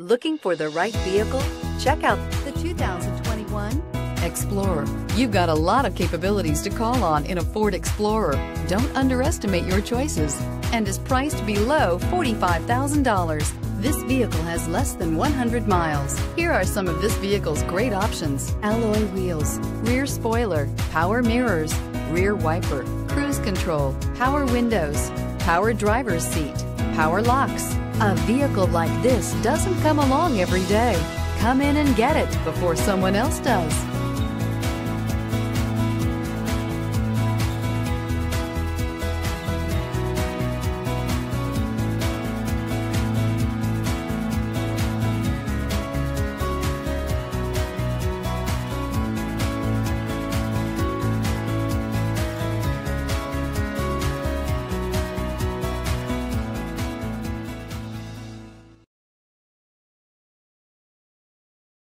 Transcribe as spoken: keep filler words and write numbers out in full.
Looking for the right vehicle? Check out the two thousand twenty-one Explorer. You've got a lot of capabilities to call on in a Ford Explorer. Don't underestimate your choices, and is priced below forty-five thousand dollars. This vehicle has less than one hundred miles. Here are some of this vehicle's great options: alloy wheels, rear spoiler, power mirrors, rear wiper, cruise control, power windows, power driver's seat, power locks. A vehicle like this doesn't come along every day. Come in and get it before someone else does.